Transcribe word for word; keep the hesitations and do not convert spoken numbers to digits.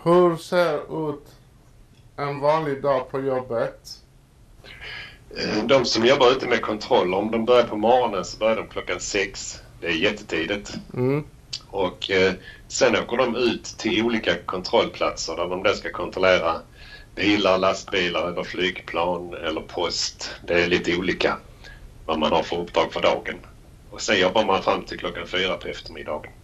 Hur ser ut en vanlig dag på jobbet? De som jobbar ute med kontroll, om de börjar på morgonen så börjar de klockan sex. Det är jättetidigt. Mm. Och eh, sen åker de ut till olika kontrollplatser där de där ska kontrollera bilar, lastbilar eller flygplan eller post. Det är lite olika vad man har för uppdrag för dagen. Och sen jobbar man fram till klockan fyra på eftermiddagen.